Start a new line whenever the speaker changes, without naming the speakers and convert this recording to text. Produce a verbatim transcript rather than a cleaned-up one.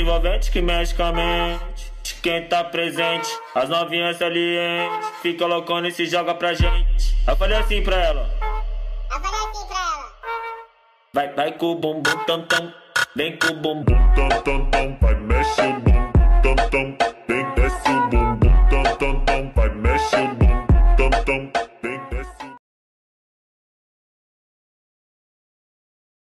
envolvente que mexe com a mente de quem tá presente. As novinhas salientes fica loucona e se joga pra gente. Eu falei assim pra ela,
Eu falei assim pra ela.
vai, vai com o bumbum tam tam, vem com o bumbum
Tam tam tam, vai mexe o bumbum tam tam, vem desce o bumbum tam tam tam.